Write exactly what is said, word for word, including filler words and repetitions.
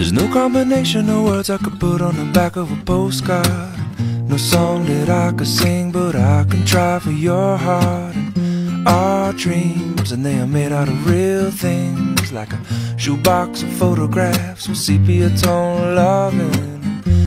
There's no combination of words I could put on the back of a postcard. No song that I could sing, but I can try for your heart. And our dreams, and they are made out of real things, like a shoebox of photographs with sepia tone loving.